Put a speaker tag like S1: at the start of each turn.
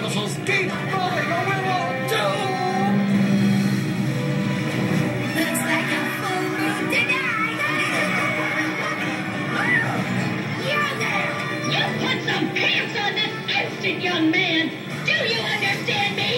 S1: muscles keep moving or we will doom!
S2: Looks like a full moon tonight! You're there!
S3: You put some pants on this instant, young man! Do you understand me?